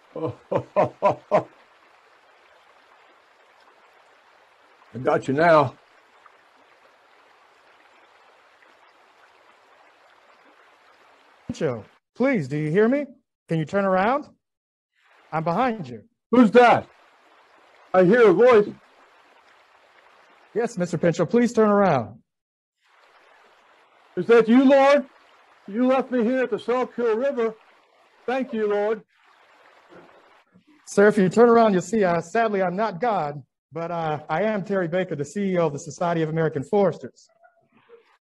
I got you now. Pinchot, please, do you hear me? Can you turn around? I'm behind you. Who's that? I hear a voice. Yes, Mr. Pinchot, please turn around. Is that you, Lord? You left me here at the Selkirk River. Thank you, Lord. Sir, if you turn around, you'll see, sadly, I'm not God, but I am Terry Baker, the CEO of the Society of American Foresters.